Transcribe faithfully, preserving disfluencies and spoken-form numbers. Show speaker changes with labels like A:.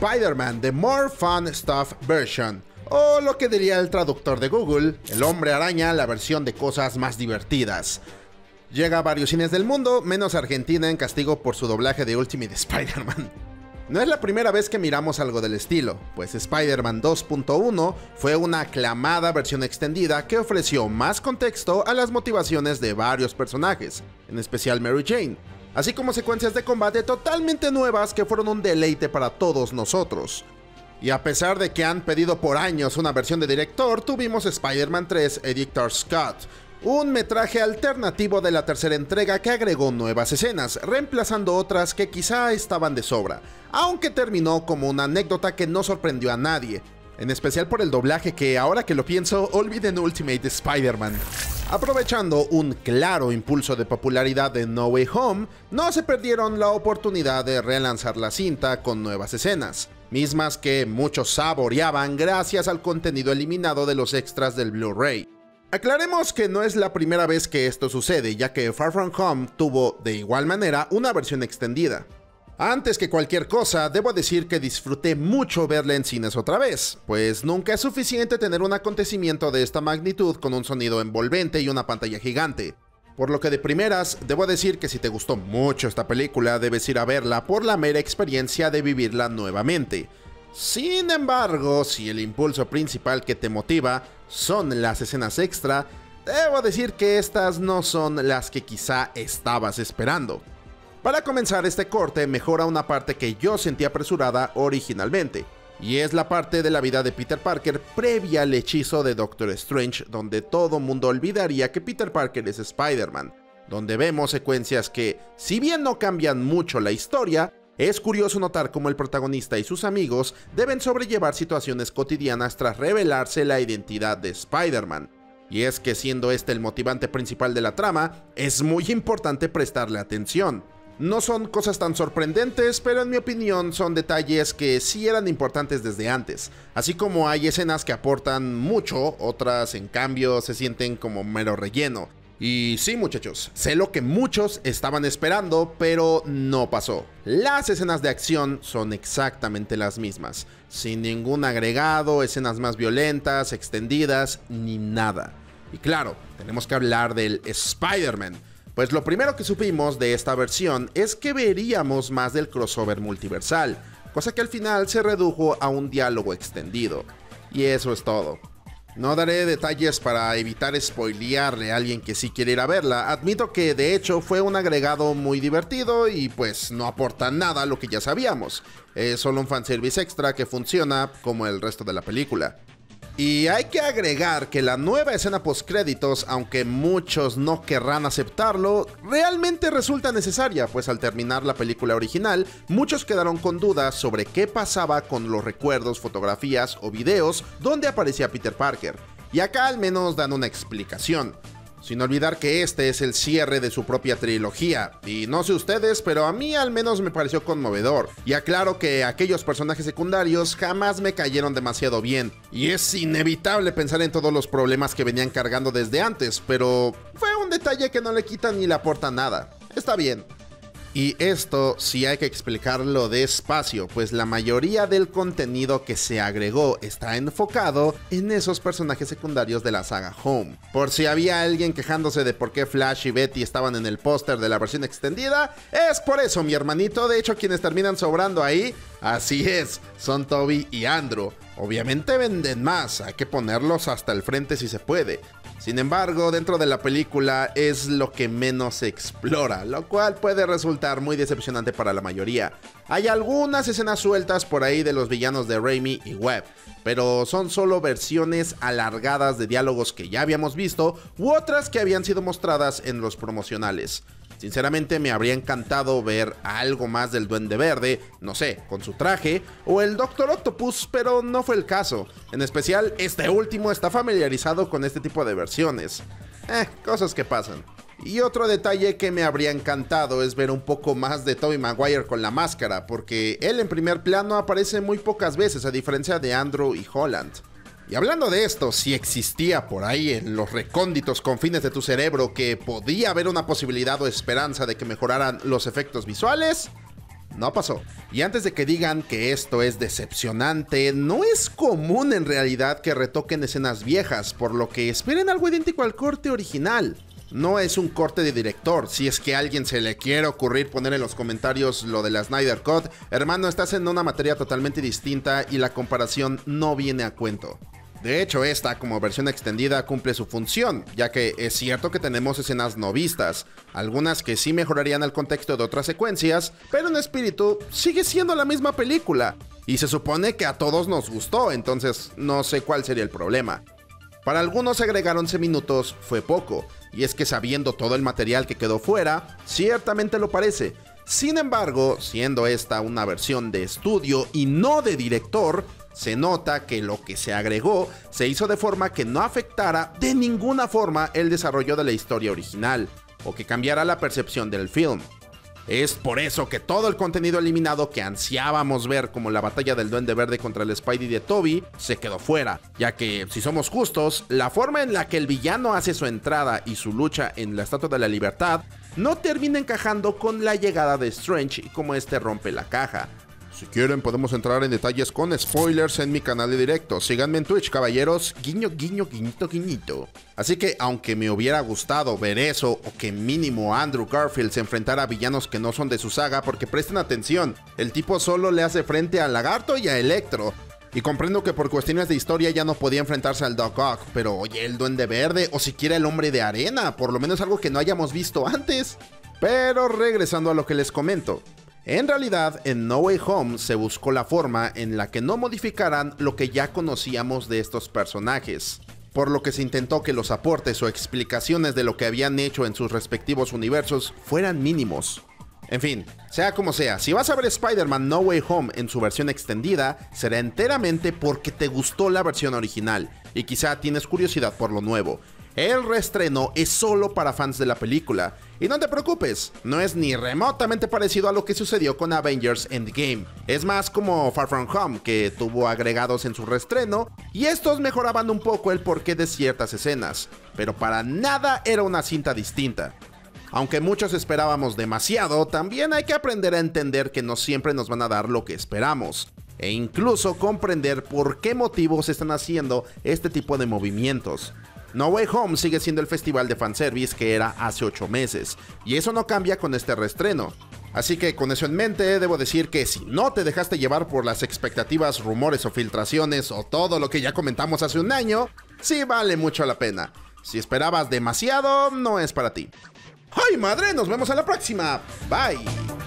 A: Spider-Man The More Fun Stuff Version, o lo que diría el traductor de Google, El Hombre Araña, la versión de cosas más divertidas. Llega a varios cines del mundo, menos Argentina, en castigo por su doblaje de Ultimate Spider-Man. No es la primera vez que miramos algo del estilo, pues Spider-Man dos punto uno fue una aclamada versión extendida que ofreció más contexto a las motivaciones de varios personajes, en especial Mary Jane, así como secuencias de combate totalmente nuevas que fueron un deleite para todos nosotros. Y a pesar de que han pedido por años una versión de director, tuvimos Spider-Man tres Editor's Cut, un metraje alternativo de la tercera entrega que agregó nuevas escenas, reemplazando otras que quizá estaban de sobra, aunque terminó como una anécdota que no sorprendió a nadie, en especial por el doblaje que, ahora que lo pienso, olviden Ultimate Spider-Man. Aprovechando un claro impulso de popularidad de No Way Home, no se perdieron la oportunidad de relanzar la cinta con nuevas escenas, mismas que muchos saboreaban gracias al contenido eliminado de los extras del Blu-ray. Aclaremos que no es la primera vez que esto sucede, ya que Far From Home tuvo, de igual manera, una versión extendida. Antes que cualquier cosa, debo decir que disfruté mucho verla en cines otra vez, pues nunca es suficiente tener un acontecimiento de esta magnitud con un sonido envolvente y una pantalla gigante. Por lo que de primeras, debo decir que si te gustó mucho esta película, debes ir a verla por la mera experiencia de vivirla nuevamente. Sin embargo, si el impulso principal que te motiva son las escenas extra, debo decir que estas no son las que quizá estabas esperando. Para comenzar este corte, mejora una parte que yo sentí apresurada originalmente, y es la parte de la vida de Peter Parker previa al hechizo de Doctor Strange, donde todo mundo olvidaría que Peter Parker es Spider-Man, donde vemos secuencias que, si bien no cambian mucho la historia, es curioso notar cómo el protagonista y sus amigos deben sobrellevar situaciones cotidianas tras revelarse la identidad de Spider-Man. Y es que, siendo este el motivante principal de la trama, es muy importante prestarle atención. No son cosas tan sorprendentes, pero en mi opinión son detalles que sí eran importantes desde antes, así como hay escenas que aportan mucho, otras en cambio se sienten como mero relleno. Y sí, muchachos, sé lo que muchos estaban esperando, pero no pasó. Las escenas de acción son exactamente las mismas, sin ningún agregado, escenas más violentas, extendidas, ni nada. Y claro, tenemos que hablar del Spider-Man, pues lo primero que supimos de esta versión es que veríamos más del crossover multiversal, cosa que al final se redujo a un diálogo extendido. Y eso es todo. No daré detalles para evitar spoilearle a alguien que sí quiere ir a verla. Admito que de hecho fue un agregado muy divertido y pues no aporta nada a lo que ya sabíamos. Es solo un fanservice extra que funciona como el resto de la película. Y hay que agregar que la nueva escena postcréditos, aunque muchos no querrán aceptarlo, realmente resulta necesaria, pues al terminar la película original, muchos quedaron con dudas sobre qué pasaba con los recuerdos, fotografías o videos donde aparecía Peter Parker. Y acá al menos dan una explicación. Sin olvidar que este es el cierre de su propia trilogía, y no sé ustedes, pero a mí al menos me pareció conmovedor. Y aclaro que aquellos personajes secundarios jamás me cayeron demasiado bien, y es inevitable pensar en todos los problemas que venían cargando desde antes, pero fue un detalle que no le quita ni le aporta nada. Está bien. Y esto sí hay que explicarlo despacio, pues la mayoría del contenido que se agregó está enfocado en esos personajes secundarios de la saga Home. Por si había alguien quejándose de por qué Flash y Betty estaban en el póster de la versión extendida, es por eso, mi hermanito. De hecho, quienes terminan sobrando ahí, así es, son Toby y Andrew. Obviamente venden más, hay que ponerlos hasta el frente si se puede. Sin embargo, dentro de la película es lo que menos se explora, lo cual puede resultar muy decepcionante para la mayoría. Hay algunas escenas sueltas por ahí de los villanos de Raimi y Webb, pero son solo versiones alargadas de diálogos que ya habíamos visto u otras que habían sido mostradas en los promocionales. Sinceramente me habría encantado ver algo más del Duende Verde, no sé, con su traje, o el Doctor Octopus, pero no fue el caso. En especial, este último está familiarizado con este tipo de versiones. Eh, cosas que pasan. Y otro detalle que me habría encantado es ver un poco más de Tobey Maguire con la máscara, porque él en primer plano aparece muy pocas veces, a diferencia de Andrew y Holland. Y hablando de esto, si existía por ahí en los recónditos confines de tu cerebro que podía haber una posibilidad o esperanza de que mejoraran los efectos visuales, no pasó. Y antes de que digan que esto es decepcionante, no es común en realidad que retoquen escenas viejas, por lo que esperen algo idéntico al corte original. No es un corte de director. Si es que a alguien se le quiere ocurrir poner en los comentarios lo de la Snyder Cut, hermano, estás en una materia totalmente distinta y la comparación no viene a cuento. De hecho, esta como versión extendida cumple su función, ya que es cierto que tenemos escenas no vistas, algunas que sí mejorarían el contexto de otras secuencias, pero en espíritu sigue siendo la misma película, y se supone que a todos nos gustó, entonces no sé cuál sería el problema. Para algunos agregar once minutos fue poco, y es que sabiendo todo el material que quedó fuera, ciertamente lo parece. Sin embargo, siendo esta una versión de estudio y no de director, se nota que lo que se agregó se hizo de forma que no afectara de ninguna forma el desarrollo de la historia original, o que cambiara la percepción del film. Es por eso que todo el contenido eliminado que ansiábamos ver, como la batalla del Duende Verde contra el Spidey de Tobey, se quedó fuera, ya que, si somos justos, la forma en la que el villano hace su entrada y su lucha en la Estatua de la Libertad no termina encajando con la llegada de Strange y cómo este rompe la caja. Si quieren podemos entrar en detalles con spoilers en mi canal de directo. Síganme en Twitch, caballeros. Guiño, guiño, guiñito, guiñito. Así que, aunque me hubiera gustado ver eso, o que mínimo Andrew Garfield se enfrentara a villanos que no son de su saga, porque presten atención, el tipo solo le hace frente al Lagarto y a Electro. Y comprendo que por cuestiones de historia ya no podía enfrentarse al Doc Ock, pero oye, el Duende Verde, o siquiera el Hombre de Arena, por lo menos algo que no hayamos visto antes. Pero regresando a lo que les comento. En realidad, en No Way Home se buscó la forma en la que no modificaran lo que ya conocíamos de estos personajes, por lo que se intentó que los aportes o explicaciones de lo que habían hecho en sus respectivos universos fueran mínimos. En fin, sea como sea, si vas a ver Spider-Man No Way Home en su versión extendida, será enteramente porque te gustó la versión original y quizá tienes curiosidad por lo nuevo. El reestreno es solo para fans de la película, y no te preocupes, no es ni remotamente parecido a lo que sucedió con Avengers Endgame. Es más como Far From Home, que tuvo agregados en su reestreno, y estos mejoraban un poco el porqué de ciertas escenas, pero para nada era una cinta distinta. Aunque muchos esperábamos demasiado, también hay que aprender a entender que no siempre nos van a dar lo que esperamos, e incluso comprender por qué motivos están haciendo este tipo de movimientos. No Way Home sigue siendo el festival de fanservice que era hace ocho meses, y eso no cambia con este reestreno. Así que con eso en mente, debo decir que si no te dejaste llevar por las expectativas, rumores o filtraciones o todo lo que ya comentamos hace un año, sí vale mucho la pena. Si esperabas demasiado, no es para ti. ¡Ay madre! Nos vemos a la próxima. Bye.